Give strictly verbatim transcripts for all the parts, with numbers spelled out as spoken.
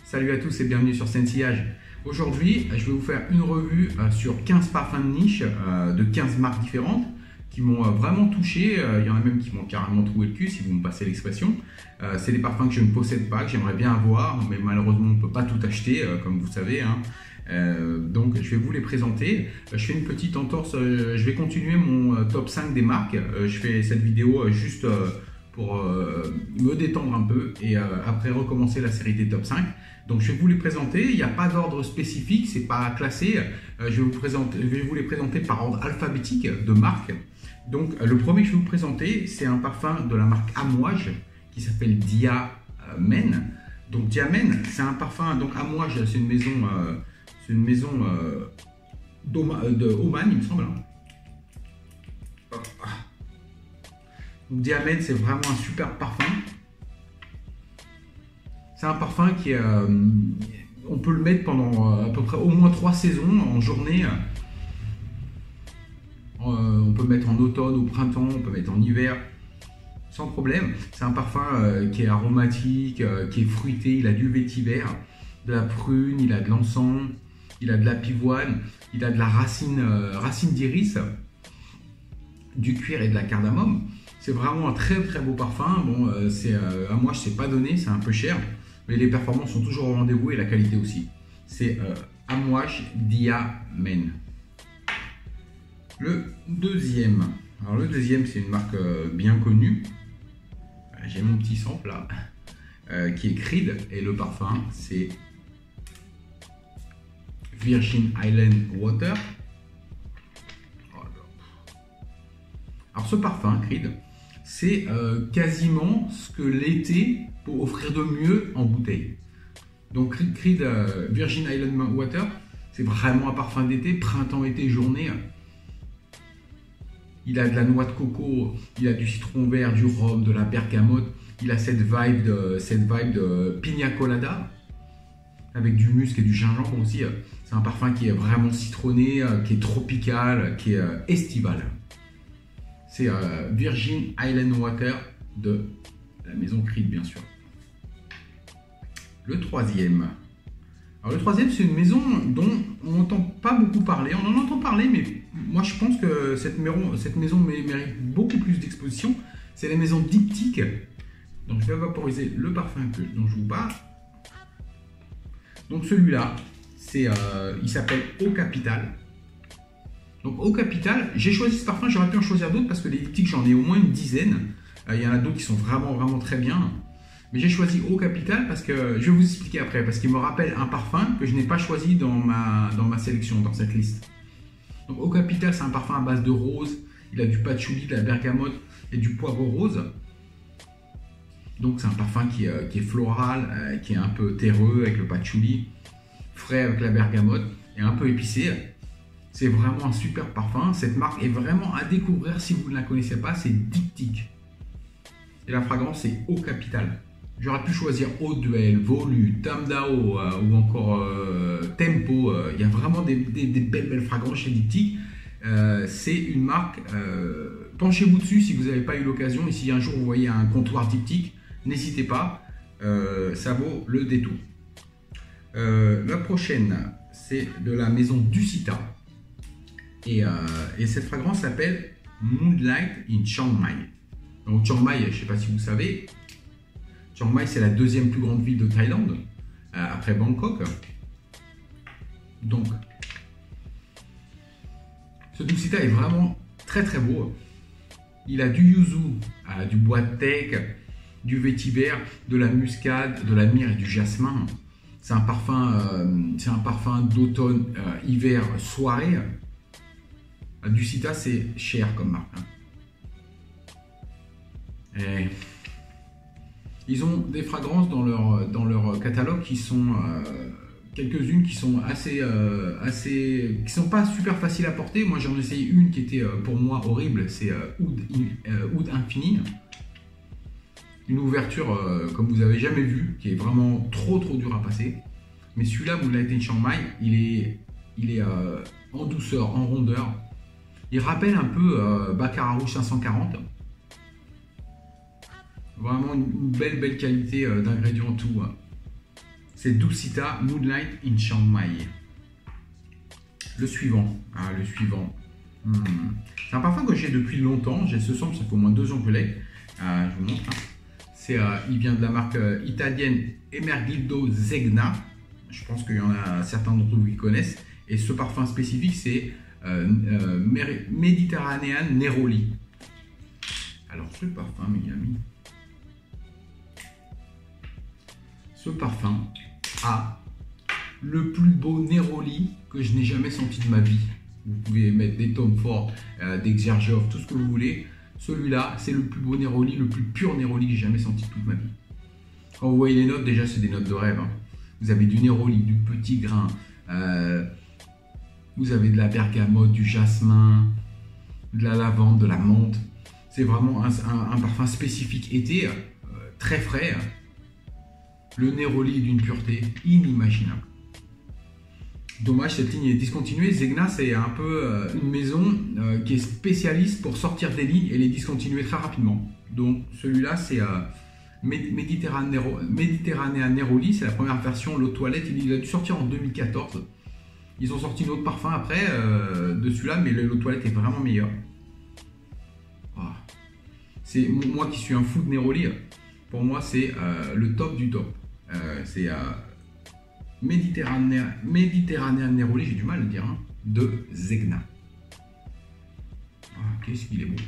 Salut à tous et bienvenue sur Sensillage. Aujourd'hui, je vais vous faire une revue sur quinze parfums de niche de quinze marques différentes qui m'ont vraiment touché. Il y en a même qui m'ont carrément trouvé le cul, si vous me passez l'expression. C'est des parfums que je ne possède pas, que j'aimerais bien avoir, mais malheureusement on ne peut pas tout acheter, comme vous savez. Hein. Euh, donc je vais vous les présenter. Je fais une petite entorse, je vais continuer mon top cinq des marques. Je fais cette vidéo juste pour euh, me détendre un peu et euh, après recommencer la série des top cinq. Donc je vais vous les présenter, il n'y a pas d'ordre spécifique, c'est pas classé. Euh, je, vais vous présenter, je vais vous les présenter par ordre alphabétique de marque. Donc le premier que je vais vous présenter, c'est un parfum de la marque Amouage qui s'appelle Diamène. Donc Diamène, c'est un parfum, donc Amouage, c'est une maison, euh, c'est une maison euh, de Oman, il me semble. Donc Diamène, c'est vraiment un super parfum. C'est un parfum qui, euh, on peut le mettre pendant euh, à peu près au moins trois saisons en journée. Euh, on peut le mettre en automne, au printemps, on peut le mettre en hiver, sans problème. C'est un parfum euh, qui est aromatique, euh, qui est fruité. Il a du vétiver, de la prune, il a de l'encens, il a de la pivoine, il a de la racine, euh, racine d'iris, du cuir et de la cardamome. C'est vraiment un très très beau parfum. Bon, euh, c'est euh, à moi je sais pas donner, c'est un peu cher, mais les performances sont toujours au rendez-vous et la qualité aussi. C'est euh, Amouage Diamène. Le deuxième, alors le deuxième c'est une marque euh, bien connue. J'ai mon petit sample là, euh, qui est Creed et le parfum c'est Virgin Island Water. Alors ce parfum Creed, c'est euh, quasiment ce que l'été peut offrir de mieux en bouteille. Donc Creed euh, Virgin Island Water, c'est vraiment un parfum d'été, printemps, été, journée. Il a de la noix de coco, il a du citron vert, du rhum, de la bergamote. Il a cette vibe de, cette vibe de pina colada avec du musc et du gingembre aussi. C'est un parfum qui est vraiment citronné, qui est tropical, qui est estival. C'est euh, Virgin Island Water de la maison Creed, bien sûr. Le troisième. Alors le troisième, c'est une maison dont on n'entend pas beaucoup parler. On en entend parler, mais moi je pense que cette maison, cette maison mérite beaucoup plus d'exposition. C'est la maison Diptyque. Donc je vais vaporiser le parfum que, dont je vous parle. Donc celui-là, c'est, euh, il s'appelle Eau Capitale. Donc Eau Capitale, j'ai choisi ce parfum, j'aurais pu en choisir d'autres parce que les diptyques j'en ai au moins une dizaine. Euh, il y en a d'autres qui sont vraiment vraiment très bien. Mais j'ai choisi Eau Capitale parce que, je vais vous expliquer après, parce qu'il me rappelle un parfum que je n'ai pas choisi dans ma, dans ma sélection, dans cette liste. Donc Eau Capitale, c'est un parfum à base de rose, il a du patchouli, de la bergamote et du poivre rose. Donc c'est un parfum qui, euh, qui est floral, euh, qui est un peu terreux avec le patchouli, frais avec la bergamote et un peu épicé. C'est vraiment un super parfum. Cette marque est vraiment à découvrir si vous ne la connaissez pas. C'est Diptyque. Et la fragrance, c'est Eau Capitale. J'aurais pu choisir Eau Duel, Volu, Tamdao euh, ou encore euh, Tempo. Il euh, y a vraiment des, des, des belles, belles fragrances chez Diptyque. Euh, c'est une marque. Euh, penchez-vous dessus si vous n'avez pas eu l'occasion. Et si un jour vous voyez un comptoir Diptyque, n'hésitez pas. Euh, ça vaut le détour. Euh, la prochaine, c'est de la maison Ducita. Et, euh, et cette fragrance s'appelle Moonlight in Chiang Mai. Donc Chiang Mai, je ne sais pas si vous savez, Chiang Mai c'est la deuxième plus grande ville de Thaïlande, euh, après Bangkok. Donc, ce Ducita est vraiment très très beau. Il a du yuzu, euh, du bois de teck, du vétiver, de la muscade, de la myrrhe et du jasmin. C'est un parfum, euh, c'est un parfum d'automne, euh, hiver, soirée. Ducita, c'est cher comme marque. Et ils ont des fragrances dans leur, dans leur catalogue qui sont euh, quelques-unes qui sont assez, euh, assez, qui sont pas super faciles à porter. Moi, j'en ai essayé une qui était euh, pour moi horrible. C'est euh, Oud, euh, Oud Infini. Une ouverture euh, comme vous avez jamais vu, qui est vraiment trop trop dur à passer. Mais celui-là, Moonlight in Chiang Mai, il est, il est euh, en douceur, en rondeur. Il rappelle un peu euh, Baccarat Rouge cinq cent quarante. Vraiment une belle belle qualité euh, d'ingrédients tout. Hein. c'est Dulcita Moonlight in Chiang Mai. Le suivant, ah, le suivant. Hmm. C'est un parfum que j'ai depuis longtemps. J'ai ce sample, ça fait au moins deux ans que je l'ai. Euh, je vous montre. Hein. C'est, euh, il vient de la marque euh, italienne Ermenegildo Zegna. Je pense qu'il y en a certains d'entre vous qui connaissent. Et ce parfum spécifique, c'est euh, euh, Mediterranean Neroli. Alors, ce parfum, mes amis, ce parfum a le plus beau Neroli que je n'ai jamais senti de ma vie. Vous pouvez mettre des Tom Ford, euh, des Xerjoff, tout ce que vous voulez. Celui-là, c'est le plus beau Neroli, le plus pur Neroli que j'ai jamais senti de toute ma vie. Quand vous voyez les notes, déjà, c'est des notes de rêve. Hein. Vous avez du Neroli, du petit grain, euh, vous avez de la bergamote, du jasmin, de la lavande, de la menthe. C'est vraiment un, un, un parfum spécifique été, euh, très frais. Le Neroli est d'une pureté inimaginable. Dommage, cette ligne est discontinuée. Zegna, c'est un peu euh, une maison euh, qui est spécialiste pour sortir des lignes et les discontinuer très rapidement. Donc celui-là, c'est euh, Mediterranean Neroli, c'est la première version, l'eau de toilette. Il a dû sortir en deux mille quatorze. Ils ont sorti une autre parfum après euh, de celui-là, mais l'eau de toilette est vraiment meilleure. Oh. C'est moi qui suis un fou de Neroli. Pour moi, c'est euh, le top du top. Euh, c'est euh, Méditerranéen, Méditerranéen Neroli, j'ai du mal à le dire, hein, de Zegna. Ah, qu'est-ce qu'il est beau.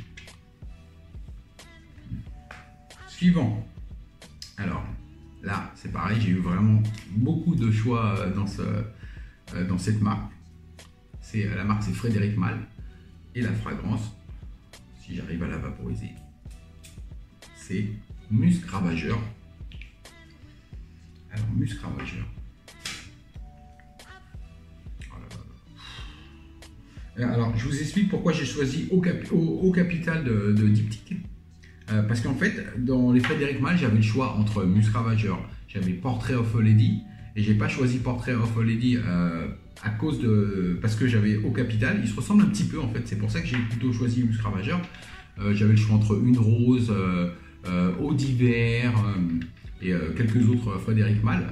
Suivant. Alors, là, c'est pareil, j'ai eu vraiment beaucoup de choix dans, ce, dans cette marque. C'est, la marque, c'est Frédéric Malle. Et la fragrance, si j'arrive à la vaporiser, c'est Musc Ravageur. Alors, Musc Ravageur. Alors, je vous explique pourquoi j'ai choisi Eau, Cap Eau, Eau Capitale de, de Diptyque. Euh, parce qu'en fait, dans les Frédéric Malle, j'avais le choix entre Musc Ravageur, j'avais Portrait of a Lady, et j'ai pas choisi Portrait of a Lady euh, à cause de. Parce que j'avais Eau Capitale. Ils se ressemblent un petit peu en fait, c'est pour ça que j'ai plutôt choisi Musc Ravageur. Euh, j'avais le choix entre Une Rose, euh, euh, Eau d'hiver euh, et euh, quelques autres Frédéric Malle.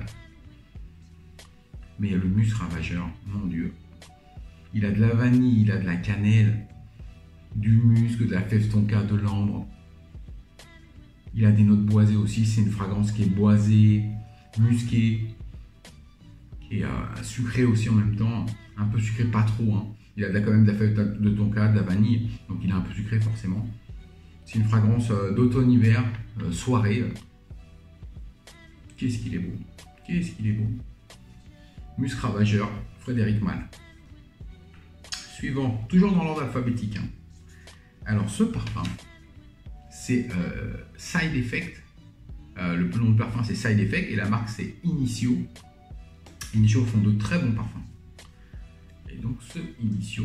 Mais le Musc Ravageur, mon Dieu. Il a de la vanille, il a de la cannelle, du musc, de la fève tonka, de l'ambre. Il a des notes boisées aussi, c'est une fragrance qui est boisée, musquée, qui est euh, sucrée aussi en même temps, un peu sucrée, pas trop. Hein. Il a de la, quand même de la fève de tonka, de la vanille, donc il est un peu sucré forcément. C'est une fragrance euh, d'automne-hiver, euh, soirée. Qu'est-ce qu'il est beau, qu'est-ce qu'il est beau. Musc Ravageur, Frédéric Malle. Suivant, toujours dans l'ordre alphabétique. Hein. Alors ce parfum, c'est euh, Side Effect. Euh, le nom de parfum c'est Side Effect et la marque c'est Initio. Initio font de très bons parfums. Et donc ce Initio.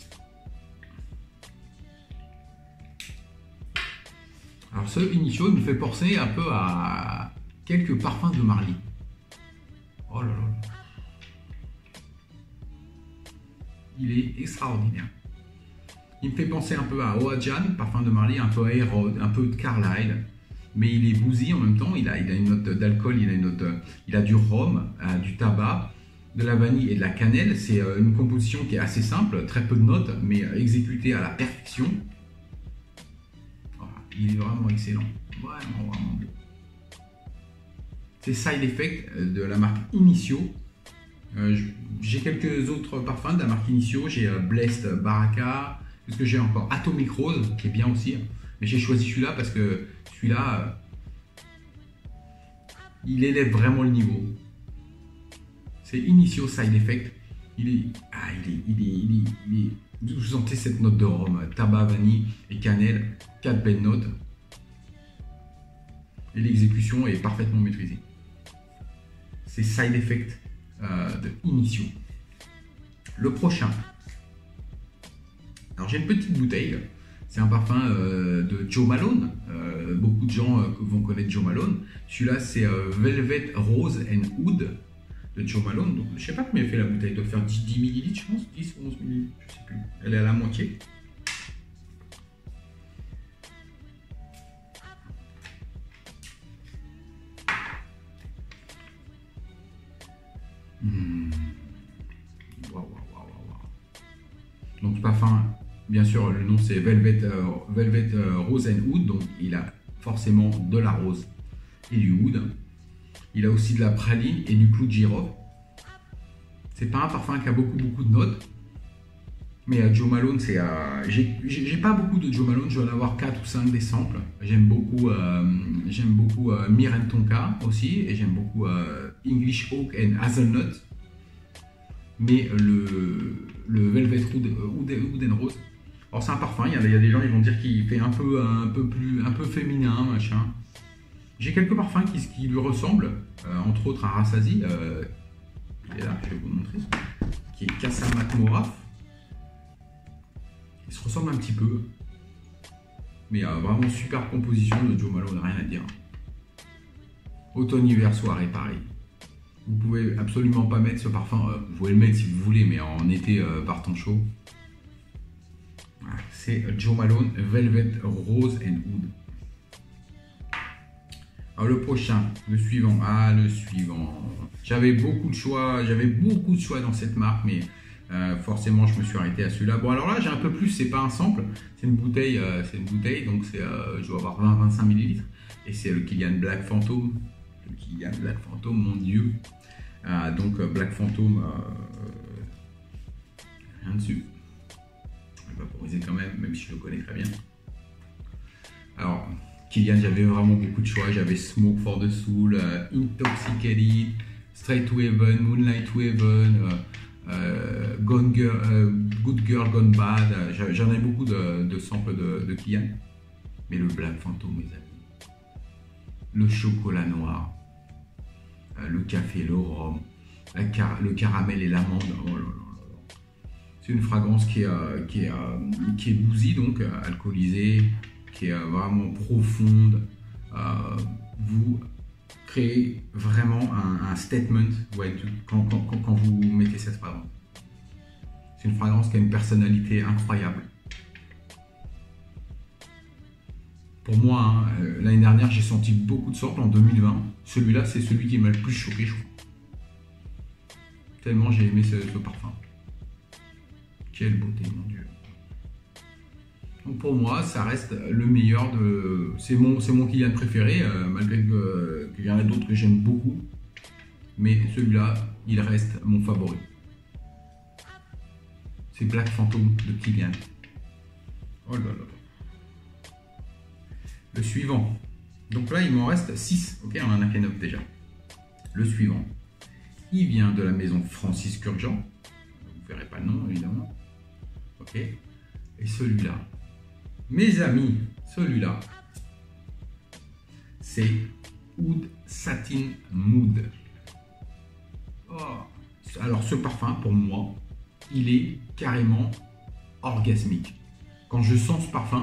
Alors ce Initio me fait penser un peu à quelques parfums de Marly. Oh là là. Il est extraordinaire. Il me fait penser un peu à Oajan, parfum de Marly, un peu à Hérode, un peu de Carlyle, mais il est bousy en même temps. Il a, il a une note d'alcool, il a une note, il a du rhum, euh, du tabac, de la vanille et de la cannelle. C'est euh, une composition qui est assez simple, très peu de notes, mais euh, exécutée à la perfection. Voilà, il est vraiment excellent, vraiment vraiment beau. C'est Side Effect de la marque Initio. Euh, j'ai quelques autres parfums de la marque Initio, j'ai euh, Blessed Baraka, qu'est-ce que j'ai encore, Atomic Rose, qui est bien aussi, mais j'ai choisi celui-là parce que celui-là, euh, il élève vraiment le niveau. C'est Initio Side Effect, il est, ah, il est, il est, il est, il est, vous sentez cette note de rhum, tabac, vanille et cannelle, quatre belles notes, et l'exécution est parfaitement maîtrisée. C'est Side Effect. Euh, de Initio. Le prochain. Alors j'ai une petite bouteille. C'est un parfum euh, de Jo Malone. Euh, beaucoup de gens euh, vont connaître Jo Malone. Celui-là c'est euh, Velvet Rose and Oud de Jo Malone. Donc je sais pas combien fait la bouteille. Elle doit faire dix millilitres, je pense. dix ou onze millilitres, je sais plus. Elle est à la moitié. Donc parfum, bien sûr, le nom c'est Velvet, euh, Velvet euh, Rose and Oud, donc il a forcément de la rose et du oud. Il a aussi de la praline et du clou de girofle. C'est pas un parfum qui a beaucoup beaucoup de notes. Mais à Joe Malone, c'est. Euh, j'ai pas beaucoup de Joe Malone, je vais en avoir quatre ou cinq des samples. J'aime beaucoup, euh, j'aime beaucoup euh, Miren Tonka aussi, et j'aime beaucoup euh, English Oak and Hazelnut. Mais le, le Velvet Oud and Rose, alors c'est un parfum, il y, a, il y a des gens qui vont dire qu'il fait un peu, un peu plus, un peu féminin, machin. J'ai quelques parfums qui, qui lui ressemblent, euh, entre autres un Rassasi, euh, il est là, je vais vous montrer, qui est Kassamat Moraf. Il se ressemble un petit peu, mais euh, vraiment super composition de Joe Malone, rien à dire. Automne, hiver, soirée, pareil. Vous pouvez absolument pas mettre ce parfum, euh, vous pouvez le mettre si vous voulez, mais en été euh, par temps chaud. Voilà, c'est Joe Malone Velvet Rose and Oud. Alors le prochain, le suivant, ah le suivant. J'avais beaucoup de choix, j'avais beaucoup de choix dans cette marque, mais Euh, forcément je me suis arrêté à celui-là. Bon alors là j'ai un peu plus, c'est pas un sample, c'est une bouteille, euh, c'est une bouteille, donc c'est, euh, je dois avoir vingt à vingt-cinq millilitres, et c'est le Kilian Black Phantom, le Kilian Black Phantom, mon dieu. Euh, donc euh, Black Phantom, euh, rien dessus, je vais vaporiser quand même, même si je le connais très bien. Alors Kilian, j'avais vraiment beaucoup de choix, j'avais Smoke for the Soul, euh, Intoxicated, Straight to Heaven, Moonlight to Heaven, euh, Euh, Gone Girl, euh, Good Girl Gone Bad, euh, j'en ai beaucoup de, de samples de, de Kilian, mais le Black Phantom, mes amis, le chocolat noir, euh, le café, le rhum, la car le caramel et l'amande, oh là là là. C'est une fragrance qui est, euh, qui est, euh, qui est boozy, donc euh, alcoolisée, qui est euh, vraiment profonde. Euh, vous créer vraiment un, un statement ouais, quand, quand, quand vous mettez cette fragrance. C'est une fragrance qui a une personnalité incroyable. Pour moi, hein, euh, l'année dernière, j'ai senti beaucoup de samples en deux mille vingt. Celui-là, c'est celui qui m'a le plus choqué, je crois. Tellement j'ai aimé ce, ce parfum. Quelle beauté, mon Dieu. Donc pour moi, ça reste le meilleur de... C'est mon, c'est mon Kilian préféré, euh, malgré que, euh, qu'il y en a d'autres que j'aime beaucoup. Mais celui-là, il reste mon favori. C'est Black Phantom de Kilian. Oh là là. Le suivant. Donc là, il m'en reste six. Ok, on en a qu'un neuf déjà. Le suivant. Il vient de la maison Francis Kurkdjian. Vous ne verrez pas le nom, évidemment. Ok. Et celui-là. Mes amis, celui-là, c'est Oud Satin Mood. Oh. Alors ce parfum, pour moi, il est carrément orgasmique. Quand je sens ce parfum,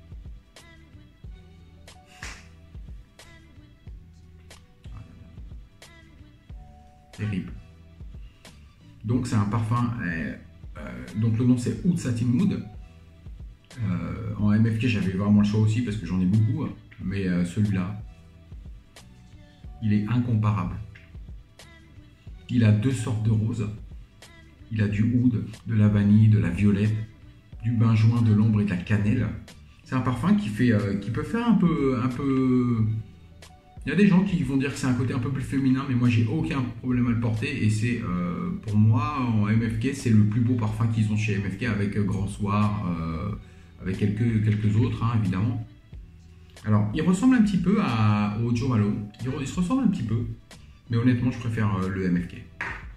terrible. Donc c'est un parfum, euh, euh, donc le nom c'est Oud Satin Mood. Euh, en M F K, j'avais vraiment le choix aussi parce que j'en ai beaucoup, mais euh, celui-là, il est incomparable. Il a deux sortes de roses. Il a du oud, de la vanille, de la violette, du benjoin, de l'ombre et de la cannelle. C'est un parfum qui, fait, euh, qui peut faire un peu, un peu... Il y a des gens qui vont dire que c'est un côté un peu plus féminin, mais moi j'ai aucun problème à le porter. Et c'est, euh, pour moi, en M F K, c'est le plus beau parfum qu'ils ont chez M F K avec euh, Grand Soir, euh, avec quelques, quelques autres, hein, évidemment. Alors, il ressemble un petit peu à, au Joe Malone. Il, il se ressemble un petit peu, mais honnêtement, je préfère euh, le M F K.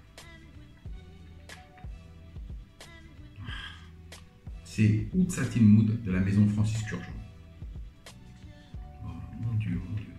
C'est Oud Satin Mood de la maison Francis Kurkdjian. Oh, mon Dieu, mon Dieu.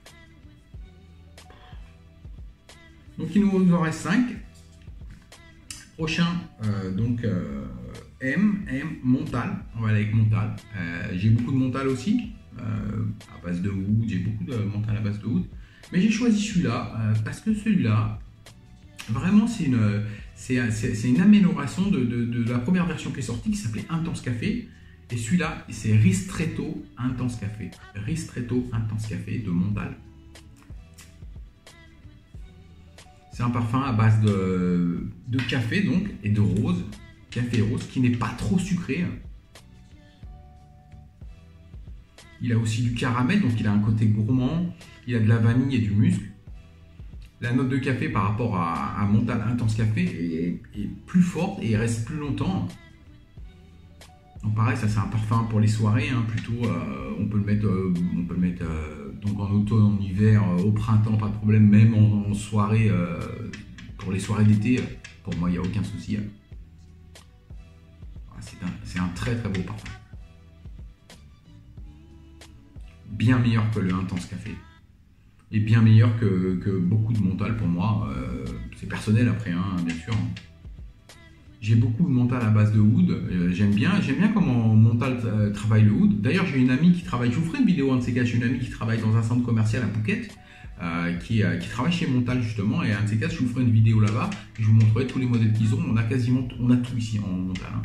Donc, il nous en reste cinq. Prochain, euh, donc, euh, M, M, Montal. On va aller avec Montal. Euh, j'ai beaucoup de Montal aussi, euh, à base de oud. J'ai beaucoup de Montal à base de oud. Mais j'ai choisi celui-là, euh, parce que celui-là, vraiment, c'est une, c'est, c'est, c'est une amélioration de, de, de la première version qui est sortie, qui s'appelait Intense Café. Et celui-là, c'est Ristretto Intense Café. Ristretto Intense Café de Montal. C'est un parfum à base de, de café donc et de rose. café rose, qui n'est pas trop sucré. Il a aussi du caramel, donc il a un côté gourmand. Il a de la vanille et du musc. La note de café par rapport à, à Montal Intense Café est, est plus forte et reste plus longtemps. Donc pareil, ça c'est un parfum pour les soirées, hein, plutôt. Euh, on peut le mettre, euh, on peut le mettre euh, donc en automne, en hiver, euh, au printemps, pas de problème. Même en, en soirée, euh, pour les soirées d'été, pour moi il n'y a aucun souci. C'est un, un très très beau parfum. Bien meilleur que le Intense Café. Et bien meilleur que, que beaucoup de Montal pour moi. Euh, c'est personnel après, hein, bien sûr. J'ai beaucoup de Montal à base de oud. Euh, j'aime bien, j'aime bien comment Montal euh, travaille le oud. D'ailleurs, j'ai une amie qui travaille. Je vous ferai une vidéo un de ces quatre. J'ai une amie qui travaille dans un centre commercial à Phuket, euh, qui, euh, qui travaille chez Montal justement. Et un de ces quatre, je vous ferai une vidéo là-bas. Je vous montrerai tous les modèles qu'ils ont. On a quasiment, on a tout ici en Montal. Hein.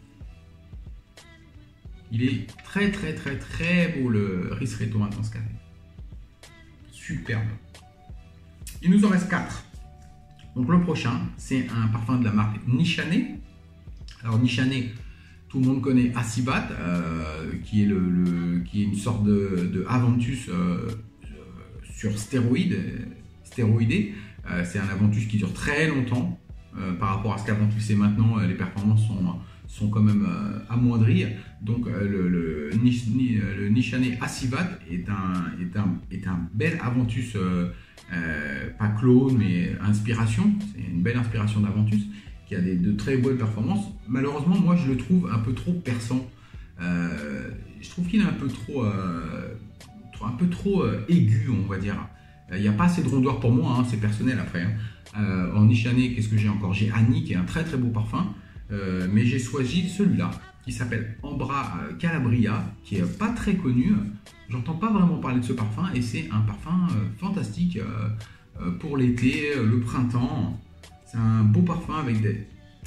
Il est très très très très beau le Ristretto Intense Café. Superbe. Il nous en reste quatre. Donc le prochain, c'est un parfum de la marque Nishane. Alors Nishane, tout le monde connaît Acibat, euh, qui, est le, le, qui est une sorte de, de Aventus euh, sur stéroïdes, stéroïdé. Euh, c'est un Aventus qui dure très longtemps. Euh, par rapport à ce qu'Aventus est maintenant, euh, les performances sont, sont quand même euh, amoindries. Donc euh, le, le, le Nishane Acibat est un, est, un, est un bel Aventus, euh, euh, pas clone mais inspiration. C'est une belle inspiration d'Aventus qui a des, de très bonnes performances. Malheureusement, moi je le trouve un peu trop perçant. Euh, je trouve qu'il est un peu trop, euh, un peu trop euh, aigu, on va dire. Il n'y a pas assez de rondeur pour moi, hein, c'est personnel après. Hein. Euh, en Nishane, qu'est-ce que j'ai encore? J'ai Annie qui est un très très beau parfum, euh, mais j'ai choisi celui-là qui s'appelle Ambra Calabria, qui est pas très connu. J'entends pas vraiment parler de ce parfum et c'est un parfum euh, fantastique euh, euh, pour l'été, euh, le printemps. C'est un beau parfum avec des.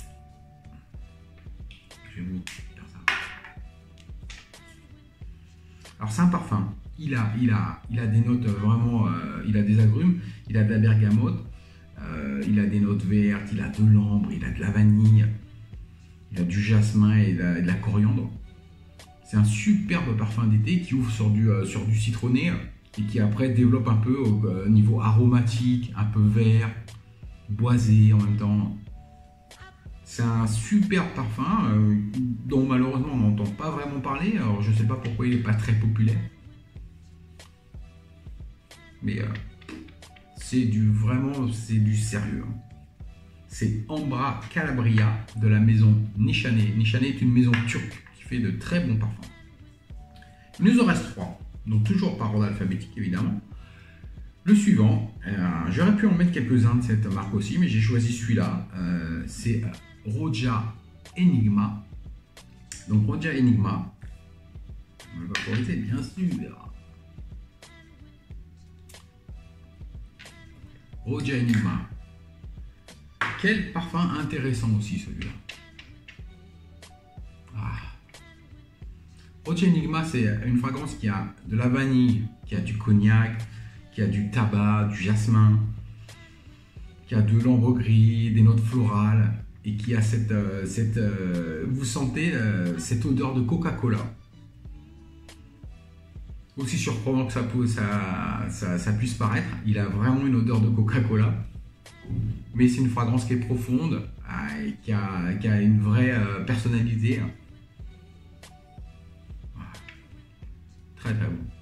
Je vais vous dire ça. Alors c'est un parfum. Il a, il a, il a des notes vraiment. Euh, il a des agrumes. Il a de la bergamote. Euh, il a des notes vertes, il a de l'ambre, il a de la vanille, il a du jasmin et de la, et de la coriandre. C'est un superbe parfum d'été qui ouvre sur du, euh, sur du citronné et qui après développe un peu au euh, niveau aromatique, un peu vert, boisé en même temps. C'est un superbe parfum euh, dont malheureusement on n'entend pas vraiment parler. Alors je ne sais pas pourquoi il n'est pas très populaire. Mais... Euh, c'est du vraiment, c'est du sérieux. C'est Ambra Calabria de la maison Nishane. Nishane est une maison turque qui fait de très bons parfums. Il nous en reste trois, donc toujours par ordre alphabétique évidemment. Le suivant, euh, j'aurais pu en mettre quelques-uns de cette marque aussi, mais j'ai choisi celui-là. Euh, c'est Roja Enigma. Donc Roja Enigma, on va vaporiser bien sûr. Roja Enigma. Quel parfum intéressant aussi celui-là. Ah. Roja Enigma, c'est une fragrance qui a de la vanille, qui a du cognac, qui a du tabac, du jasmin, qui a de l'ambre gris, des notes florales et qui a cette, euh, cette euh, vous sentez euh, cette odeur de Coca-Cola. Aussi surprenant que ça, peut, ça, ça, ça puisse paraître, il a vraiment une odeur de Coca-Cola. Mais c'est une fragrance qui est profonde euh, et qui a, qui a une vraie euh, personnalité. Voilà. Très très bon.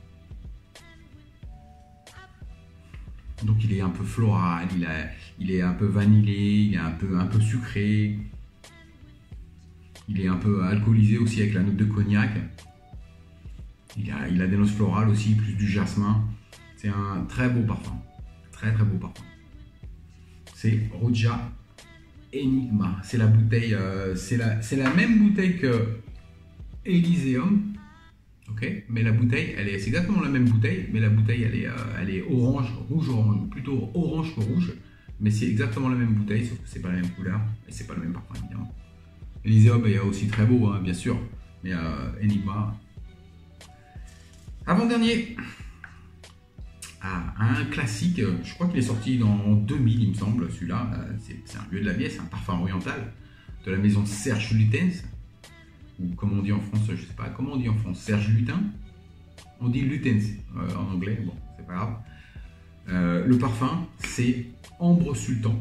Donc il est un peu floral, il, a, il est un peu vanillé, il est un peu, un peu sucré. Il est un peu alcoolisé aussi avec la note de cognac. Il a, il a des notes florales aussi, plus du jasmin. C'est un très beau parfum. Très très beau parfum. C'est Roja Enigma. C'est la bouteille, euh, c'est la, c'est la même bouteille que Elysium. Ok, mais la bouteille, elle est, c'est exactement la même bouteille, mais la bouteille, elle est, euh, elle est orange, rouge, orange, plutôt orange que rouge. Mais c'est exactement la même bouteille, sauf que c'est pas la même couleur et c'est pas le même parfum évidemment. Elysium est aussi très beau, hein, bien sûr, mais euh, Enigma. Avant-dernier, ah, un classique, je crois qu'il est sorti en deux mille, il me semble, celui-là, c'est un vieux de la vieille, c'est un parfum oriental. de la maison Serge Lutens, ou comme on dit en France, je sais pas, comment on dit en France, Serge Lutin, on dit Lutens euh, en anglais, bon, c'est pas grave. Euh, le parfum, c'est Ambre Sultan.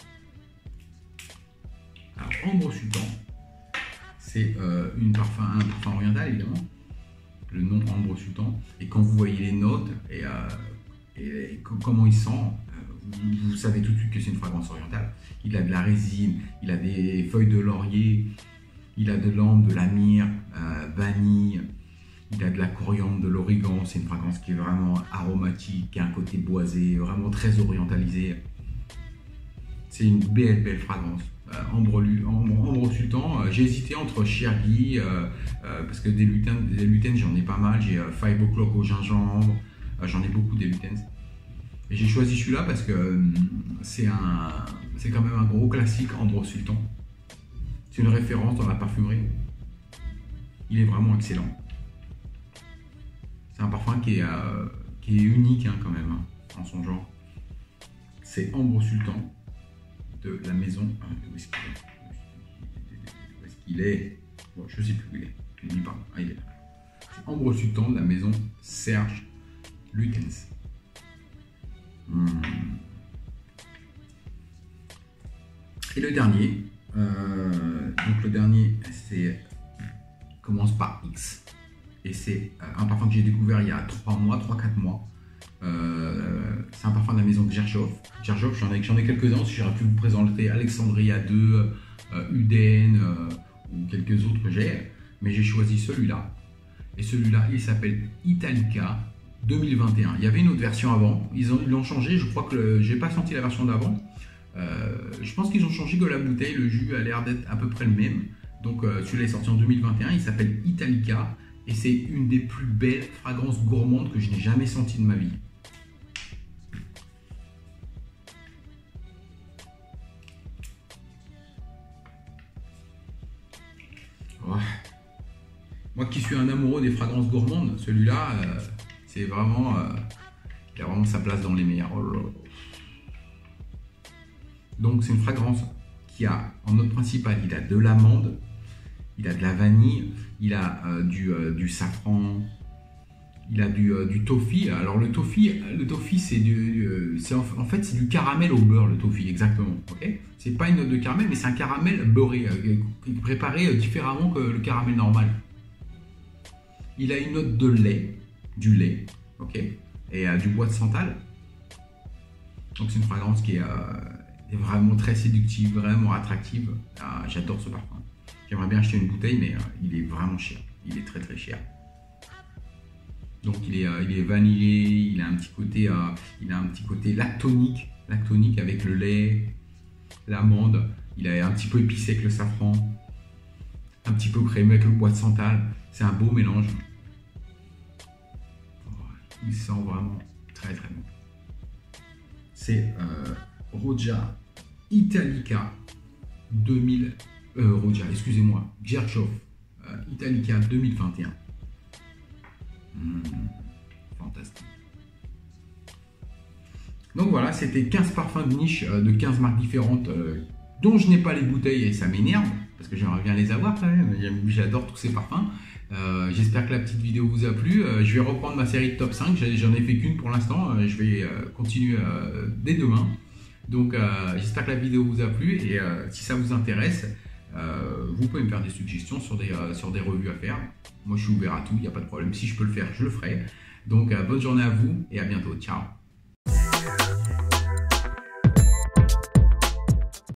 Alors, Ambre Sultan, c'est euh, une parfum, un parfum oriental, évidemment. Le nom Ambre Sultan. Et quand vous voyez les notes et, euh, et, et comment il sent, euh, vous, vous savez tout de suite que c'est une fragrance orientale. Il a de la résine, il a des feuilles de laurier, il a de l'ambre, de la myrrhe, euh, vanille, il a de la coriandre, de l'origan. C'est une fragrance qui est vraiment aromatique, qui a un côté boisé, vraiment très orientalisé. C'est une belle, belle fragrance. Euh, Ambre, Ambre, Ambre Sultan, euh, j'ai hésité entre Chergui, euh, euh, parce que des lutins, des lutins j'en ai pas mal. J'ai euh, Five O'Clock au gingembre, euh, j'en ai beaucoup des lutins. Et j'ai choisi celui-là parce que euh, c'est quand même un gros classique, Ambre Sultan. C'est une référence dans la parfumerie. Il est vraiment excellent. C'est un parfum qui est, euh, qui est unique hein, quand même, hein, en son genre. C'est Ambre Sultan de la maison. Où est-ce qu'il est, est bon, je ne sais plus où il est. Je ne dis pas. Ah, il est là. C'est Ambre Sultan de la maison Serge Lutens. Hmm. Et le dernier, euh, donc le dernier, c'est commence par X. Et c'est un parfum que j'ai découvert il y a trois mois, trois quatre mois. Euh, c'est un parfum de la maison de Gershov. Gershov, j'en ai, j'en ai quelques-uns aussi. J'aurais pu vous présenter Alexandria deux, euh, Uden euh, ou quelques autres que j'ai. Mais j'ai choisi celui-là. Et celui-là, il s'appelle Italica deux mille vingt et un. Il y avait une autre version avant. Ils l'ont changé. Je crois que j'ai pas senti la version d'avant. Euh, je pense qu'ils ont changé que la bouteille. Le jus a l'air d'être à peu près le même. Donc euh, celui-là est sorti en deux mille vingt et un. Il s'appelle Italica. Et c'est une des plus belles fragrances gourmandes que je n'ai jamais senties de ma vie. Ouais. Moi qui suis un amoureux des fragrances gourmandes, celui-là, euh, c'est vraiment, euh, il a vraiment sa place dans les meilleurs. Oh là là. Donc c'est une fragrance qui a en note principale, il a de l'amande, il a de la vanille, il a euh, du, euh, du safran, il a du, euh, du toffee. Alors le toffee, le toffee c'est du, euh, c'est en, en fait c'est du caramel au beurre, le toffee exactement. Okay, c'est pas une note de caramel, mais c'est un caramel beurré, euh, préparé euh, différemment que le caramel normal. Il a une note de lait, du lait, ok, et euh, du bois de santal. Donc c'est une fragrance qui est, euh, est vraiment très séductive, vraiment attractive. Ah, j'adore ce parfum. J'aimerais bien acheter une bouteille, mais euh, il est vraiment cher. Il est très très cher. Donc il est, euh, il est vanillé, il a un petit côté, euh, il a un petit côté lactonique, lactonique avec le lait, l'amande. Il a un petit peu épicé avec le safran, un petit peu crémeux avec le bois de santal. C'est un beau mélange. Oh, il sent vraiment très très bon. C'est euh, Roja Italica deux mille. Euh, Roja, excusez-moi, Gershov euh, Italica deux mille vingt et un. Mmh, fantastique. Donc voilà, c'était quinze parfums de niche euh, de quinze marques différentes euh, dont je n'ai pas les bouteilles et ça m'énerve parce que j'aimerais bien les avoir quand même. J'adore tous ces parfums. Euh, J'espère que la petite vidéo vous a plu. Euh, je vais reprendre ma série de top cinq. J'en ai fait qu'une pour l'instant. Euh, je vais euh, continuer euh, dès demain. Donc euh, j'espère que la vidéo vous a plu et euh, si ça vous intéresse, Euh, vous pouvez me faire des suggestions sur des, euh, sur des revues à faire. Moi je suis ouvert à tout, il n'y a pas de problème. Si je peux le faire, je le ferai. Donc euh, bonne journée à vous et à bientôt. Ciao.